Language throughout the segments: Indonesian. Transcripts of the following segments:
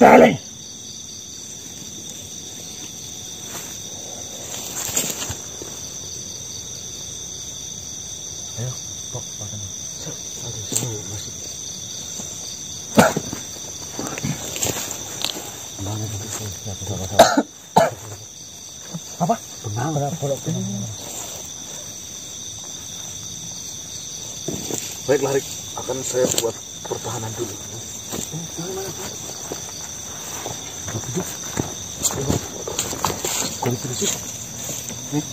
Darling. Ayo, kok makan. Apa? Benang. Baiklah, Rik. Akan saya buat pertahanan dulu. Kulit berisik. Nih.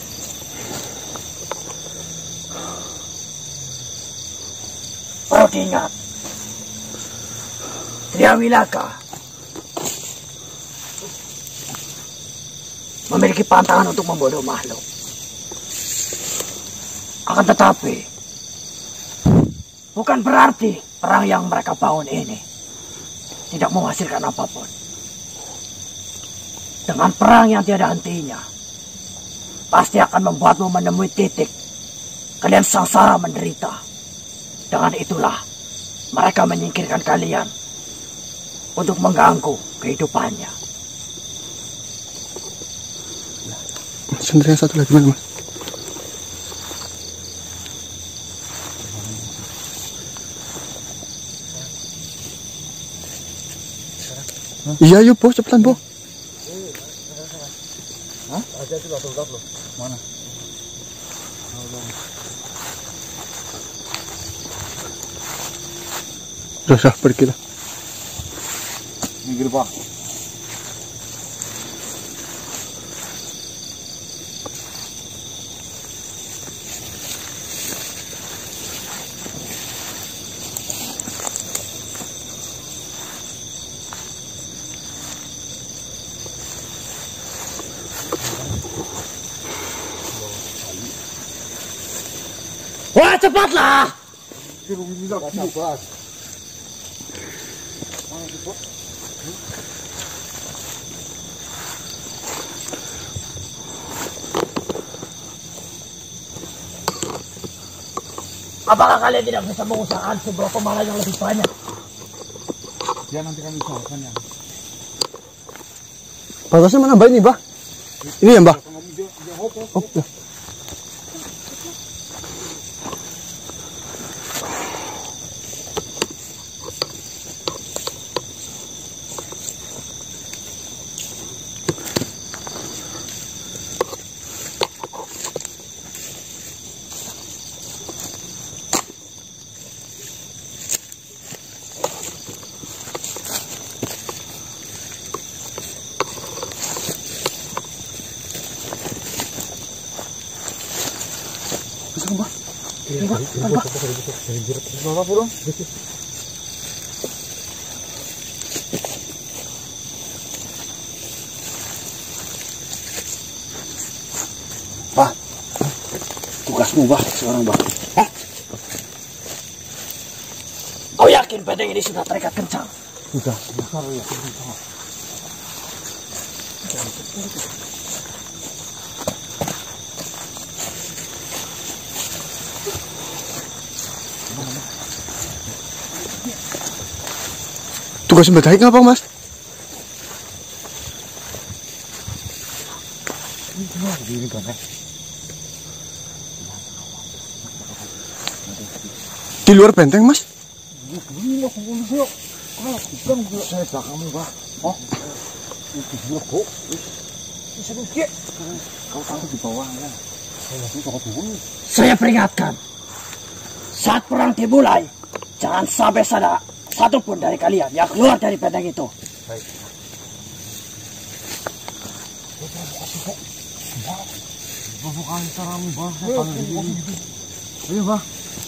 Perlu diingat, Triawilaka memiliki pantangan untuk membunuh makhluk. Akan tetapi, bukan berarti perang yang mereka bangun ini tidak menghasilkan apapun. Dengan perang yang tiada hentinya, pasti akan membuatmu menemui titik kalian sengsara menderita. Dengan itulah mereka menyingkirkan kalian untuk mengganggu kehidupannya. Sendiri yang satu lagi mana, Mas? Iya, yuk, Po, cepetan, Po. Hah? Ada itu loh. Mana? Sudah, pergilah. Minggir, Pak. Wah, cepatlah! Sabar. Apakah kalian tidak bisa mengusahakan sebuah pemalas yang lebih banyak? Ya, nanti kami usahakan ya. Batasnya mana, Mbak, ini, Mbak? Ini ya, Mbak? Oh, ya. Pak, tugasmu, Pak, sekarang, Pak. Hah? Kau yakin benteng ini sudah terikat kencang? Sudah, ya. Tugas Mbak Daik ngapa, Mas? Di luar benteng, Mas? Saya belakangmu, Pak. Oh, itu kok. Kau taruh di bawahnya. Saya peringatkan, saat perang dimulai, jangan sampai ada satupun dari kalian yang keluar dari benteng itu. Baik. Bukan caramu, Pak. Ayo, Pak.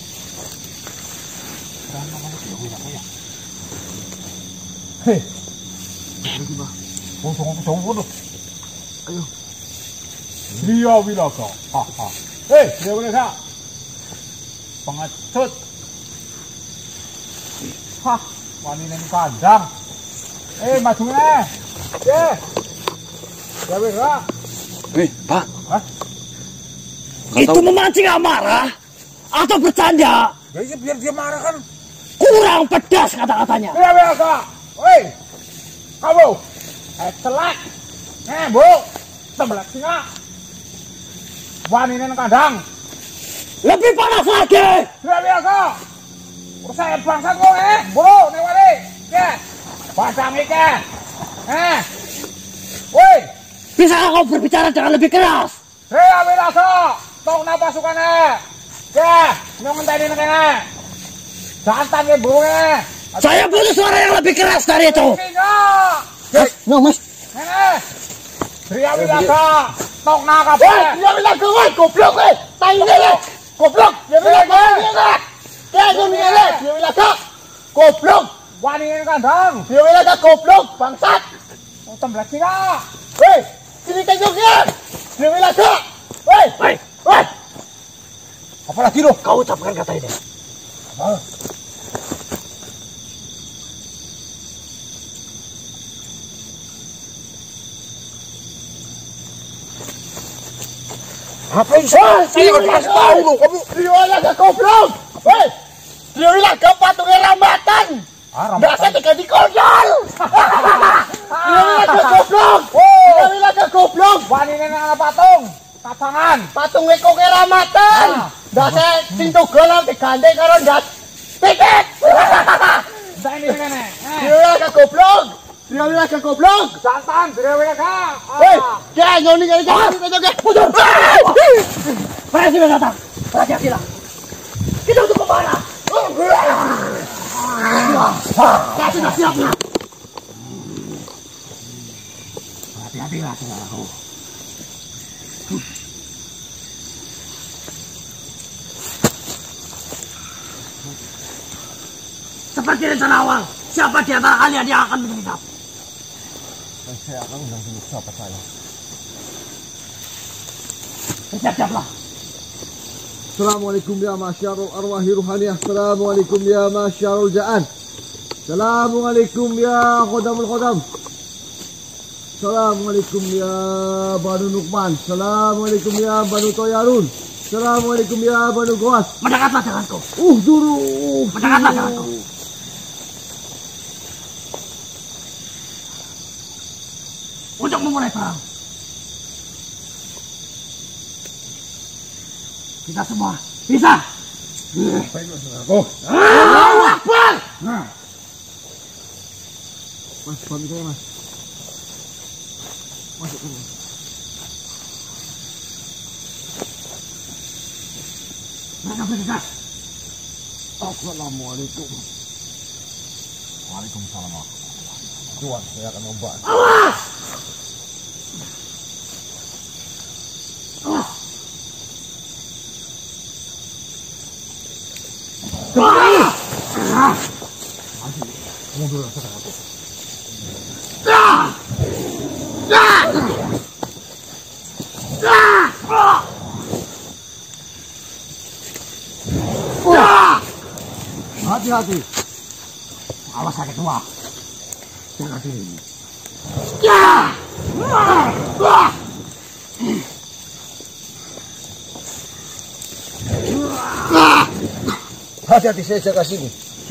Hei. Ini, Pak. Tunggu. Ayo. Triawilaka. Haha. Hei, Triawilaka. Pengecut. Hah, waninen kandang. Maju nih. Triawilaka. Pak. Hah? Itu memancing amarah atau bercanda? Ya biar dia marah kan. Kurang pedas kata-katanya. Triawilaka. Hei. Kamu. Celak. Bu. Tembelak singa. Wani nang kandang. Lebih panas lagi. Sudah biasa. Saya bangsa kok bulu nih wali. Ya. Pasang iki. Woi. Bisa kau berbicara dengan lebih keras? Hei, Wirasa. Tong napa sukane? Ya, nyong ngenteni kene. Jantan ke burungnya. Saya butuh suara yang lebih keras dari itu. Mas, no mas. Ria Wirasa. Tong na kabeh. Ria Wirasa, woi, goblok woi. Tanggal goblok. Ria Wirasa. Ya, Ria Wirasa. Goblok. Wani ning kandang. Ria Wirasa goblok, bangsat. Tembelak singa. Woi, sini tengoknya. Ria Wirasa. Woi, woi. Apa lagi lo? Kau ucapkan kata ini. Apa itu? Saya kasih tahu lo, kamu Ria Wirasa goblok. Woi, Ria Wirasa patungnya rambatan. Dasar tekan di konyol. Ria Wirasa goblok. Ria Wirasa goblok. Wani ning patung. Kapangan. Patung weko keramatan. Dasar sing tugolan digandeng karo ndas. Titik. Saya ini kene. Ria Wirasa goblok. Ria Wirasa goblok. Jantan, Ria Wirasa. Hei, dia nyoni kali jangan. Mundur. Pergi datang. Hati-hatilah. Kita untuk kemana? Sudah siap. Hati-hatilah saudaraku. Seperti rencana awal, siapa di antara kalian yang akan meninggal? Saya akan undang dulu sahabat saya. Bersiap-siaplah. Assalamualaikum ya masyarul arwahi ruhaniyah. Assalamualaikum ya masyarul ja'an. Assalamualaikum ya khodamul khodam. Assalamualaikum ya Banu Nukman. Assalamualaikum ya Banu Toyarun. Assalamualaikum ya Banu Goas. Mendekatlah denganku. Dulu. Mendekatlah denganku. Untuk memulai perang. Kita semua bisa. Allahu Akbar. Mas, pamit saya mas. Masuk ke mas. Mereka bergegas. Assalamualaikum. Waalaikumsalam. Tuan, saya akan membantu. Awas. Mundur saudaraku. Hati-hati. Awas sakit tua. Jangan sini. Hati-hati, saya jaga sini.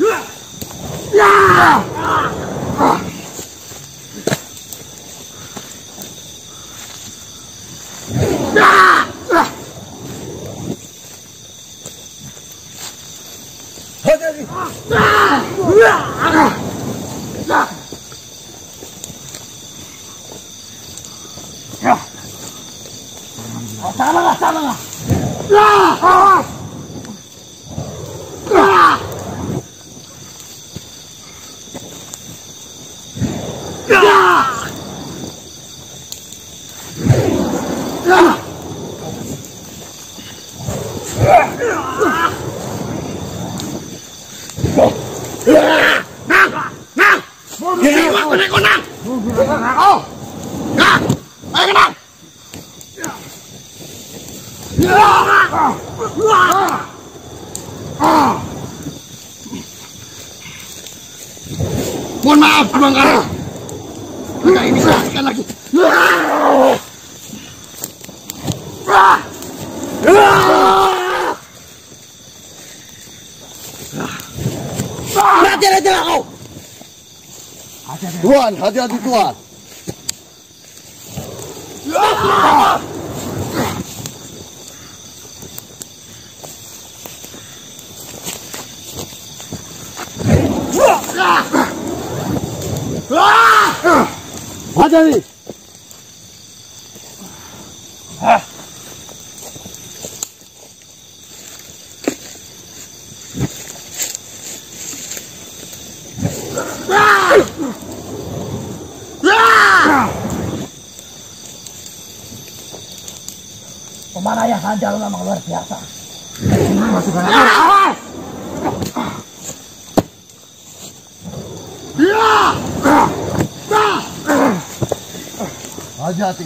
Salah. Mohon maaf, Bang Karo. Enggak ini sekali lagi. Mati kau. Tuan, hati-hati Tuan. Hati-hati. Pemanah Handal memang luar biasa. Hati-hati.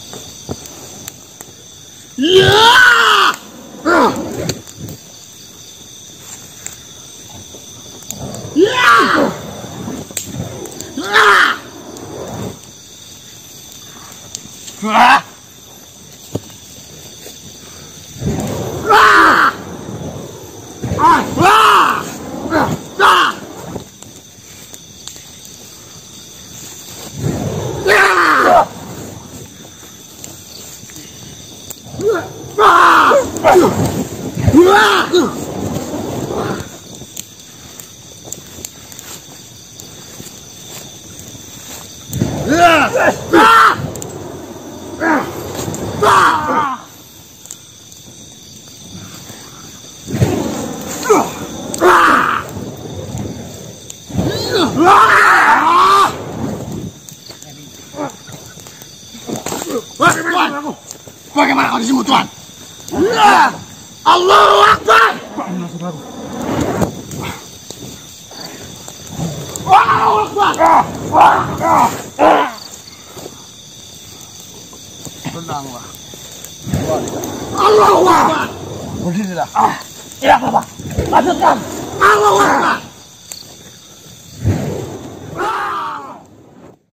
Bagaimana kau disebut Tuan? Allahu Akbar! Allahu Akbar! Tenanglah. Allahu Akbar! Berdirilah. Tidak apa-apa. Lanjutkan. Allahu Akbar!